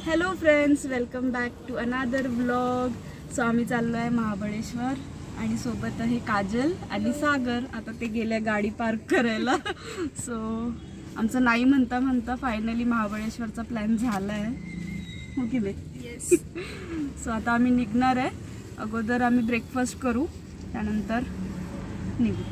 Hello friends, welcome back to another vlog. So आम्ही चाललो आहे महाबळेश्वर आणि सोबत आहे काजल आणि सागर. आता ते गेले गाडी पार्क करायला. सो आमचं नाही म्हणता म्हणता फायनली महाबळेश्वरचा प्लॅन झाला आहे. हो की नाही? येस. सो आता आम्ही निघणार आहे. अगोदर आम्ही ब्रेकफास्ट करू, त्यानंतर निघू.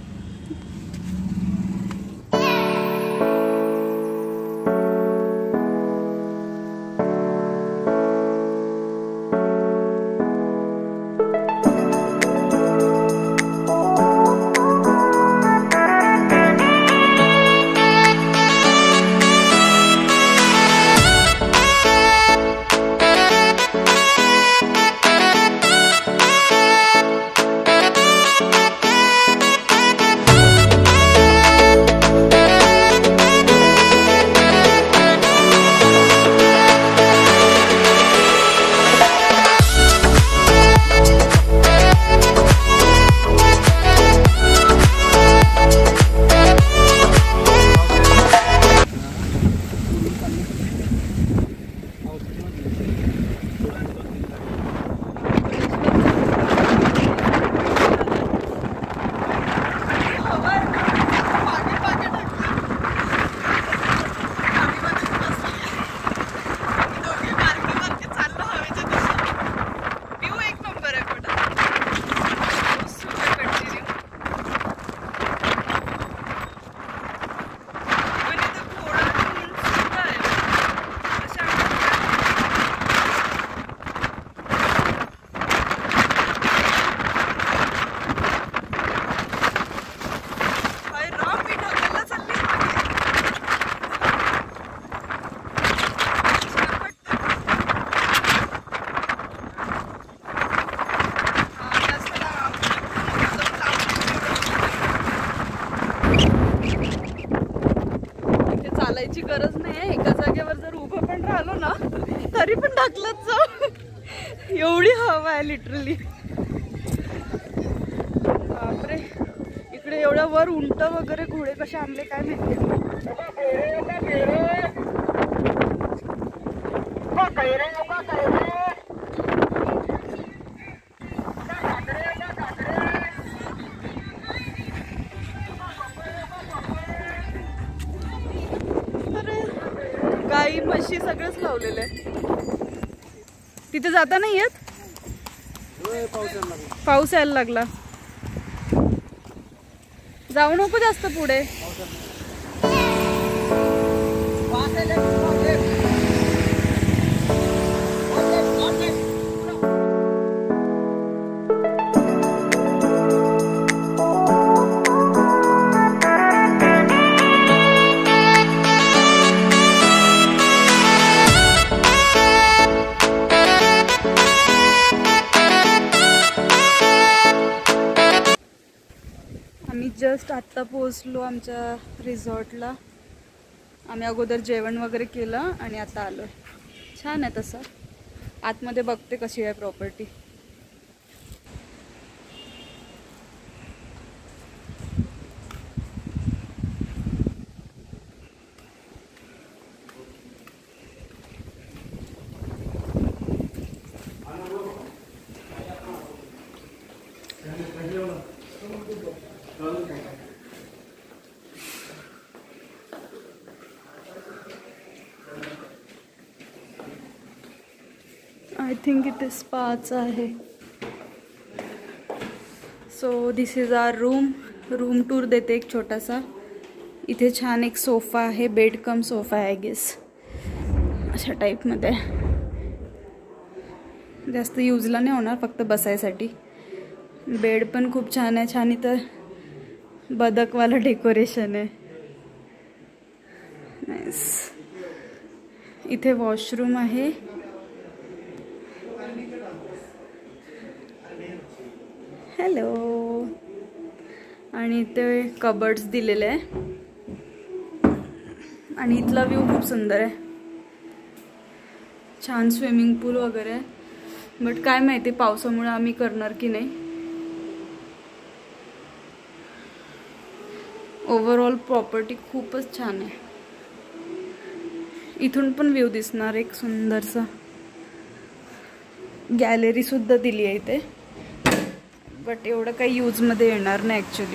चालायची गरज नाही आहे. एका जागेवर जर उभं पण राहिलो ना तरी पण ढकलत जाऊ. एवढी हवा आहे लिटरली. बापरे, इकडे एवढ्या वर उंट वगैरे घोडे कसे आणले काय माहिती. गाई म्हशी सगळंच लावलेलं आहे. तिथे जाता नाही येत. पाऊस यायला लागला. जाऊ नको जास्त पुढे. जस्ट आत्ता पोहोचलो आमच्या रिसॉर्टला. आम्ही अगोदर जेवण वगैरे केलं आणि आता आलो. छान आहे तसं. आतमध्ये बघते कशी आहे प्रॉपर्टी. आय थिंक इथे स्पाच आहे. So this is our room tour देते एक छोटासा. इथे छान एक सोफा आहे. बेड कम सोफा आहे आय गेस. अशा टाईपमध्ये. जास्त यूजला नाही होणार, फक्त बसायसाठी. बेड पण खूप छान आहे. छान इथं बदकवाला डेकोरेशन आहे. नाईस. इथे वॉशरूम आहे. हॅलो. आणि इथे कबर्ड्स दिलेले आहे. आणि इथला व्ह्यू खूप सुंदर आहे. छान स्विमिंग पूल वगैरे आहे. बट काय माहिती पावसामुळे आम्ही करणार की नाही. ओव्हरऑल प्रॉपर्टी खूपच छान आहे. इथून पण व्ह्यू दिसणार एक सुंदरसा. गॅलरी सुद्धा दिली आहे इथे, बट एवढं काही यूजमध्ये येणार नाही ॲक्च्युली.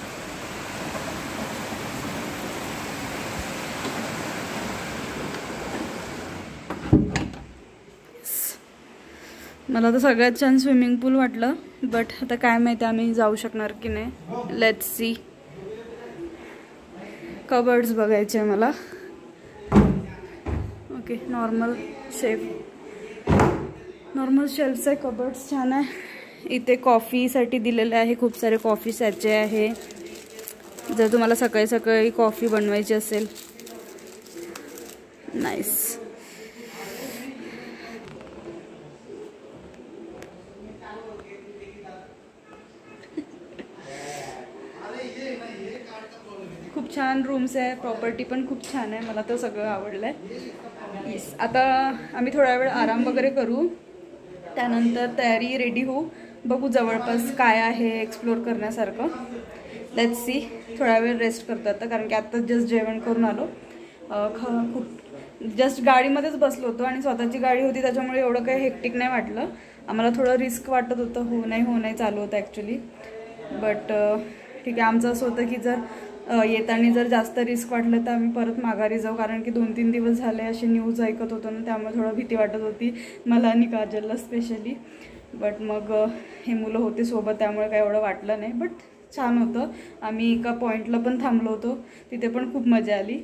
मला तर सगळ्यात छान स्विमिंग पूल वाटलं, बट आता काय माहिती आम्ही जाऊ शकणार की नाही. Let's see. कबर्ड्स बघायचे आहे मला. ओके, नॉर्मल शेल्फ्स आहे. कबर्ड्स छान आहे. इथे कॉफीसाठी दिलेलं आहे, खूप सारे कॉफी सॅचे आहे जर तुम्हाला सकाळी सकाळी कॉफी बनवायची असेल. नाईस. खूप छान रूम्स आहे. प्रॉपर्टी पण खूप छान आहे. मला तर सगळं आवडलं आहे. येस, आता आम्ही थोडा वेळ आराम वगैरे करू, त्यानंतर तयारी रेडी होऊ. बघू जवळपास काय आहे एक्सप्लोर करण्यासारखं. Let's see. थोडा वेळ रेस्ट करतो आता, कारण की आत्ता जस्ट जेवण करून आलो. खूप जस्ट गाडीमध्येच बसलो होतो आणि स्वतःची गाडी होती, त्याच्यामुळे एवढं काही हेक्टिक नाही वाटलं. आम्हाला थोडं रिस्क वाटत होतं, हो नाही चालू होतं ॲक्च्युली. बट ठीक आहे. आमचं असं होतं की जर येताना जर जास्त रिस्क वाटलं तर आम्ही परत माघारी जाऊ, कारण की 2-3 दिवस झाले अशी न्यूज ऐकत होतो ना, त्यामुळे थोडं भीती वाटत होती मला आणि काजलला स्पेशली. बट मग हे मुलं होते सोबत, त्यामुळे काही एवढं वाटलं नाही. बट छान होतं. आम्ही एका पॉईंटला पण थांबलो होतो, तिथे पण खूप मजा आली.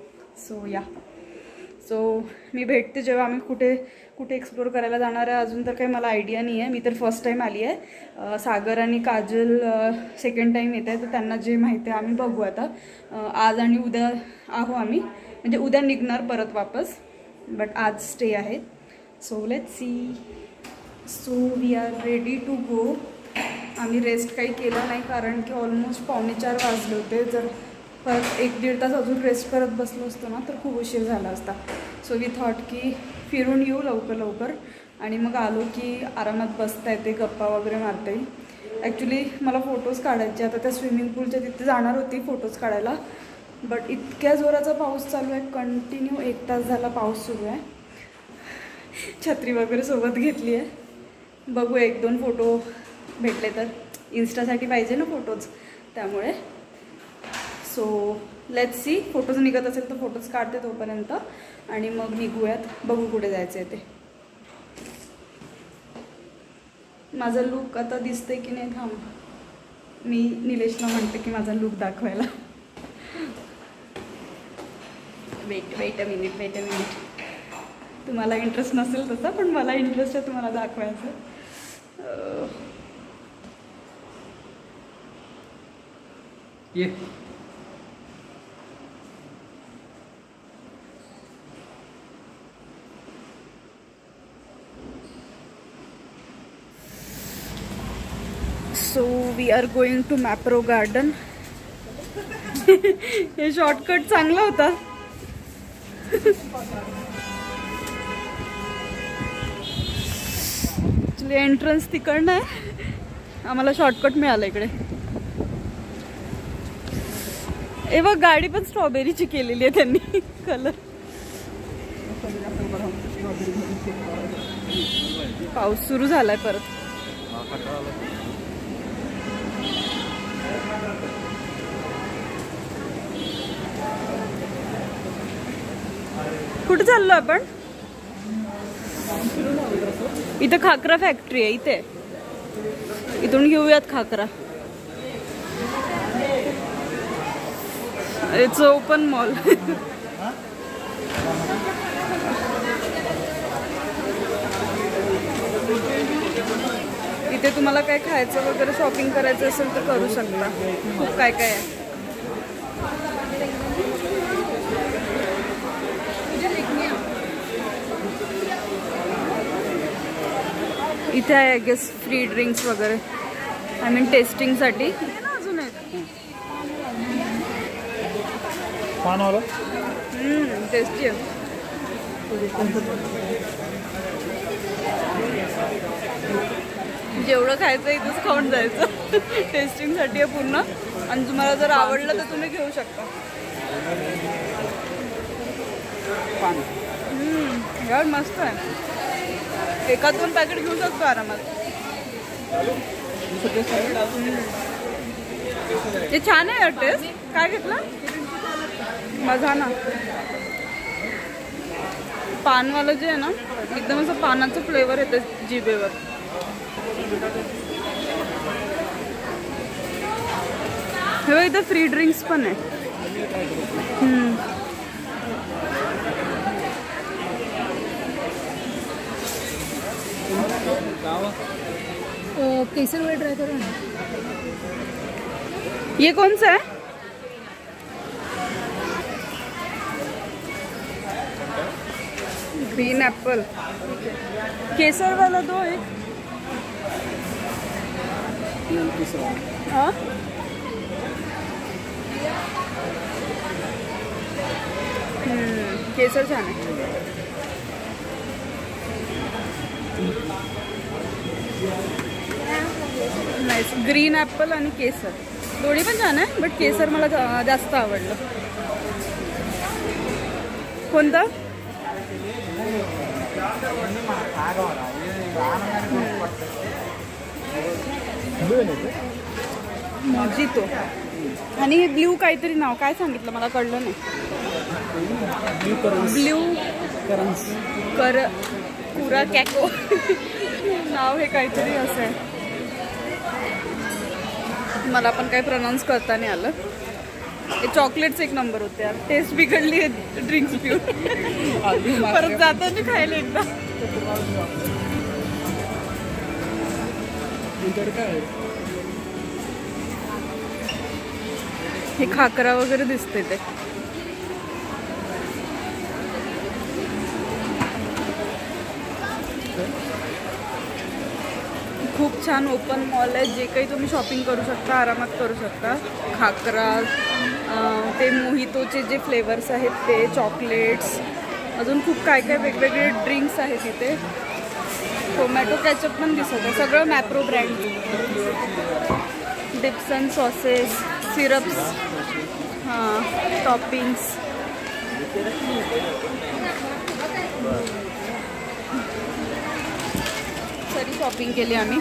सो मी भेटते जेव्हा आम्ही कुठे एक्सप्लोर करायला जाणार आहे. अजून तर काही मला आयडिया नाही आहे. मी तर फर्स्ट टाईम आली आहे. सागर आणि काजल सेकंड टाईम येत आहे, तर त्यांना जे माहिती आहे आम्ही बघू आता. आज आणि उद्या आहो आम्ही, म्हणजे उद्या निघणार परत वापस, बट आज स्टे आहे. So let's see. So we are ready to go. आम्ही रेस्ट काही केला नाही, कारण की ऑलमोस्ट 3:45 वाजले होते. जर परत 1-1.5 तास अजून रेस्ट करत बसलो असतो ना तर खूप उशीर झाला असता. सो वी थॉट की फिरून येऊ लवकर आणि मग आलो की आरामात बसता येते, गप्पा वगैरे मारता येईल. ॲक्च्युली मला फोटोज काढायचे. आता त्या स्विमिंग पूलच्या तिथे जाणार होती फोटोज काढायला, बट इतक्या जोराचा पाऊस चालू आहे. कंटिन्यू 1 तास झाला पाऊस सुरू आहे. छत्री वगैरे सोबत घेतली आहे. बघू 1-2 फोटो भेटले तर. इन्स्टासाठी पाहिजे ना फोटोज, त्यामुळे. So let's C. फोटोज निघत असेल तर फोटोज काढते तोपर्यंत आणि मग निघूयात. बघू कुठे जायचं आहे ते. माझा लुक आता दिसते की नाही, थांब मी निलेशला म्हणते की माझा लुक दाखवायला. Wait a minute. तुम्हाला इंटरेस्ट नसेल तसा, पण मला इंटरेस्ट आहे तुम्हाला दाखवायचं. So we are going to Mapro garden. हे शॉर्टकट चांगला होता. ॲक्च्युली एंट्रन्स तिकडनं आहे, आम्हाला शॉर्टकट मिळालं इकडे. ए बघ, गाडी पण स्ट्रॉबेरीची केलेली आहे त्यांनी कलर. पाऊस सुरू झालाय परत. कुठे चाललो आपण? इथं खाकरा फॅक्टरी आहे. इथे इथून घेऊयात खाकरा. It's open mall. इथे तुम्हाला काय खायचं वगैरे शॉपिंग करायचं असेल तर करू शकता. खूप काय काय आहे. इथे आहे आय गेस फ्री ड्रिंक्स वगैरे, आय मीन टेस्टिंगसाठी. अजून टेस्टी आहे. जेवढं खायचं इथंच खाऊन जायचं. टेस्टिंगसाठी आहे पूर्ण, आणि तुम्हाला जर आवडलं तर तुम्ही घेऊ शकता. पान. यार मस्त आहे. एका 2 पॅकेट घेऊ शकतो आरामात. हे छान आहे यार टेस्ट. काय घेतलं? मजाना पानवालं जे आहे ना एकदम असं पानाचं फ्लेवर येते जिभेवर. हे बघ इथं फ्री ड्रिंक्स पण आहे. केसर वाला ट्राई करो ना. ये कौन सा है? Green Apple. केसर वाला दो एक. हाँ केसर छान आहे. नाईस. ग्रीन ॲपल आणि केसर दोन्ही पण छान आहे, बट केसर मला जास्त आवडलं. कोणतं? मोजितो. आणि हे ब्ल्यू काहीतरी नाव काय सांगितलं मला कळलं नाही. ब्ल्यू कुरा कॅको नाव हे काहीतरी असं आहे. मला पण काही प्रोनाऊन्स करता नाही आलं. हे चॉकलेट्स एक नंबर होते यार. टेस्ट बिघडली आहे ड्रिंक्स पिऊन. परत जाताना खायला एकदा. हे खाकरा वगैरे दिसते ते. खूप छान ओपन मॉल आहे. जे काही तुम्ही शॉपिंग करू शकता आरामात करू शकता. खाकरा, ते मोहितोचे जे फ्लेवर्स आहेत ते, चॉकलेट्स, अजून खूप काय काय वेगवेगळे ड्रिंक्स आहेत इथे. टोमॅटो कॅचअप पण दिसत आहे. सगळं Mapro brand. Dips and sauces, syrups, हां टॉपिंग्स. सारी शॉपिंग केली आम्ही.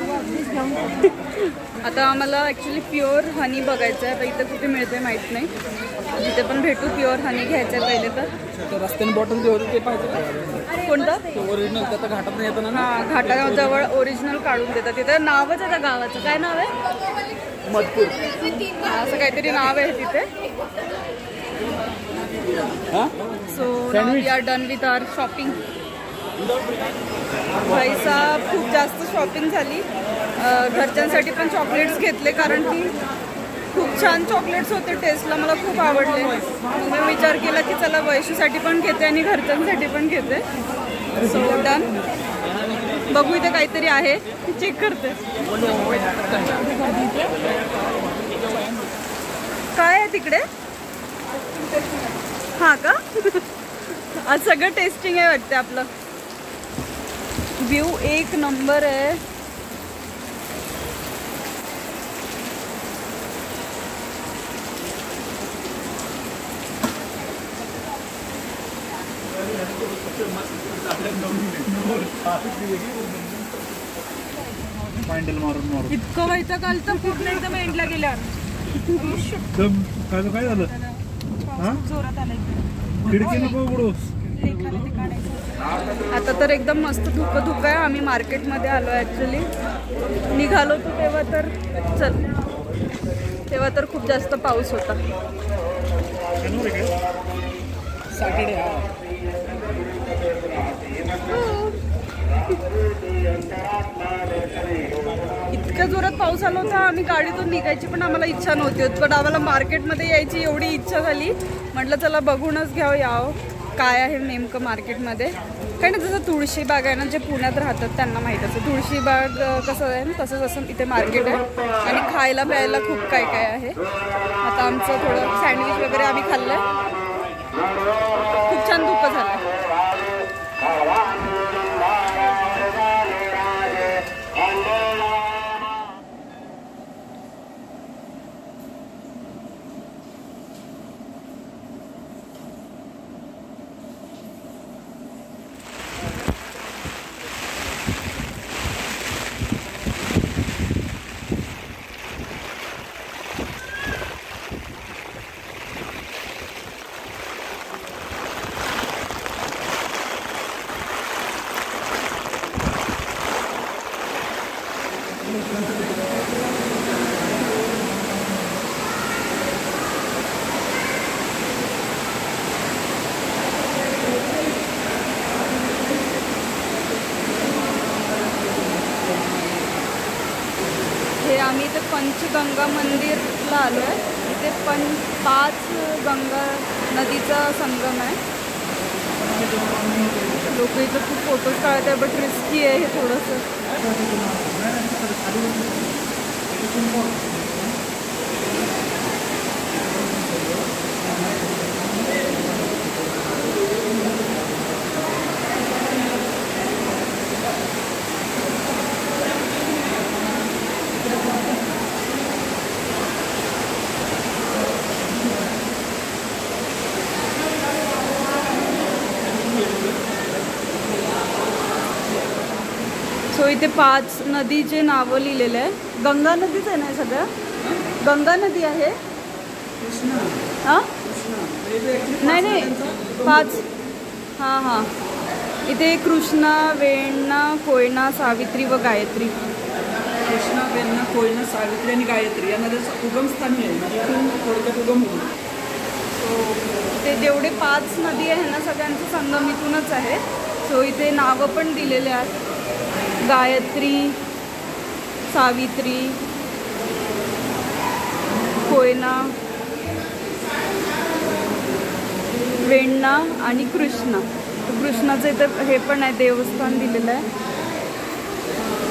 आता आम्हाला ॲक्च्युली प्युअर हनी बघायचं आहे. आता इथं कुठे मिळते माहीत नाही. जिथे पण भेटू प्युअर हनी घ्यायचं आहे पहिले तर. रस्त्याने बॉटल जे होते ते पाहिजे. कोणतं? ओरिजिनल त्याचा घाटात नाही येतं ना. हां घाटाजवळ ओरिजिनल काढून देतात. तिथं नावच आहे त्या गावाचं. काय नाव आहे? मधपूर असं काहीतरी नाव आहे तिथे. So we are done with our shopping. भाई साहब खूप जास्त शॉपिंग झाली. घरच्यांसाठी पण चॉकलेट्स घेतले कारण की खूप छान चॉकलेट्स होते टेस्टला. मला खूप आवडले. मी विचार केला की चला वैशूसाठी पण घेते आणि घरच्यांसाठी पण घेते. So done. बघू इथे काहीतरी आहे. चेक करते काय आहे तिकडे. हां का? आज सगळं टेस्टिंग आहे वाटते आपलं. व्यू एक नंबर आहे. इतकं वैताग आलं तर पूर्ण एकदम एंडला गेल्यावर. काय झालं? जोरात आला खिडकी नको उघडू. आता तर एकदम मस्त धुकं आहे. आम्ही मार्केटमध्ये आलो ॲक्च्युली. निघालो तो तेव्हा तर खूप जास्त पाऊस होता. सॅटर्डे इतक्या जोरात पाऊस आला होता. आम्ही गाडीतून निघायची पण आम्हाला इच्छा नव्हती होत. पण आम्हाला मार्केटमध्ये यायची एवढी इच्छा झाली. म्हटलं चला बघूनच घ्यावं यावं काय आहे नेमकं मार्केटमध्ये. काही नाही जसं तुळशीबाग आहे ना, जे पुण्यात राहतात त्यांना माहीत असतं. तुळशीबाग कसं आहे ना तसंच असं इथे मार्केट आहे. आणि खायला प्यायला खूप काय काय आहे. आता आमचं थोडं सँडविच वगैरे आम्ही खाल्लं आहे. खूप छान धुकं झालं आहे. हे आम्ही इथे पंचगंगा मंदिरला आलो आहे. इथे 5 गंगा नदीचा संगम आहे. लोक इथं खूप फोटोज काढत आहे, बट रिस्की आहे हे थोडंसं. सो इथे 5 नदीचे नावं लिहिलेले आहे. गंगा नदीच आहे ना हे सगळं? गंगा नदी आहे. हां नाही 5. हां हां. इथे कृष्णा, वेण्णा, कोयना, सावित्री व गायत्री. कृष्णा, वेण्णा, कोयना, सावित्री आणि गायत्री या नद्याचं उगमस्थानी आहे. म्हणजे इथून थोडक्यात उगम होईल. ते जेवढे 5 नदी आहे ना सगळ्यांचं संगम इथूनच आहे. सो इथे नावं पण दिलेले आहेत. गायत्री, सावित्री, कोयना, वेण्णा आणि कृष्णा. कृष्णाचं इथं हे पण आहे, देवस्थान दिलेलं आहे.